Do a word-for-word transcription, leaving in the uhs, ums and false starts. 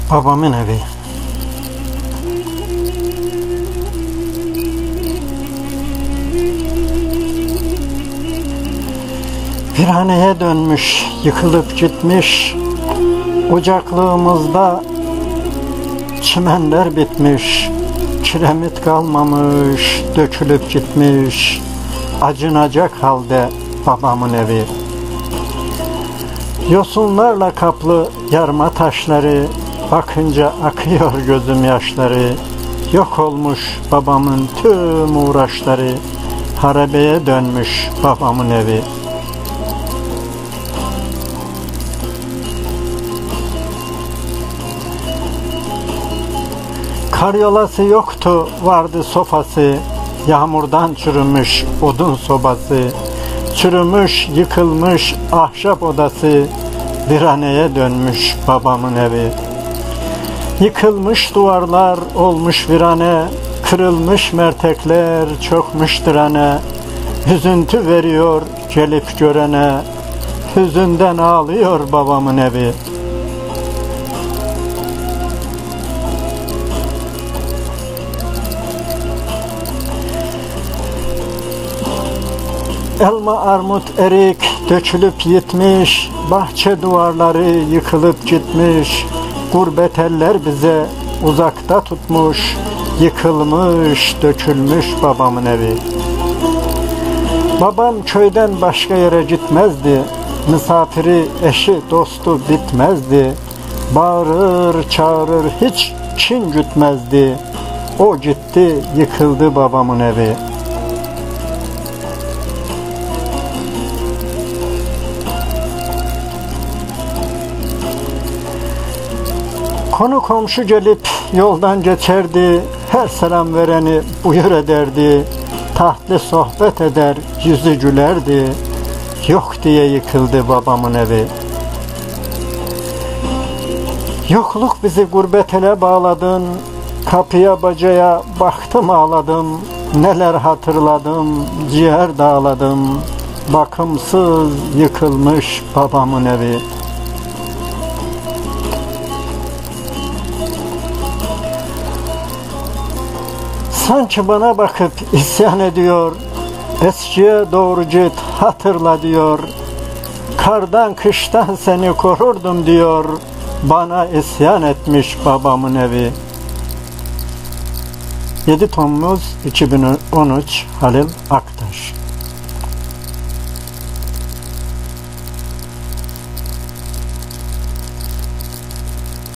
Babamın evi. Viraneye dönmüş, yıkılıp gitmiş. Ocaklığımızda çimenler bitmiş. Kiremit kalmamış, dökülüp gitmiş. Acınacak halde babamın evi. Yosunlarla kaplı yarma taşları, bakınca akıyor gözüm yaşları. Yok olmuş babamın tüm uğraşları, harabeye dönmüş babamın evi. Karyolası yoktu, vardı sofası, yağmurdan çürümüş odun sobası, çürümüş, yıkılmış ahşap odası, viraneye dönmüş babamın evi. Yıkılmış duvarlar olmuş virane, kırılmış mertekler çökmüş direne, hüzüntü veriyor gelip görene, hüzünden ağlıyor babamın evi. Elma, armut, erik dökülüp gitmiş, bahçe duvarları yıkılıp gitmiş, gurbet eller bize uzakta tutmuş, yıkılmış, dökülmüş babamın evi. Babam köyden başka yere gitmezdi, misafiri, eşi, dostu bitmezdi, bağırır, çağırır, hiç kin gütmezdi, o gitti, yıkıldı babamın evi. Konu komşu gelip yoldan geçerdi, her selam vereni buyur ederdi, tahtlı sohbet eder, yüzü gülerdi, yok diye yıkıldı babamın evi. Yokluk bizi gurbet ele bağladın, kapıya bacaya baktım ağladım, neler hatırladım, ciğer dağladım, bakımsız yıkılmış babamın evi. Sanki bana bakıp isyan ediyor, eskiye doğru git hatırla diyor, kardan kıştan seni korurdum diyor, bana isyan etmiş babamın evi. yedi Temmuz iki bin on üç Halil Aktaş.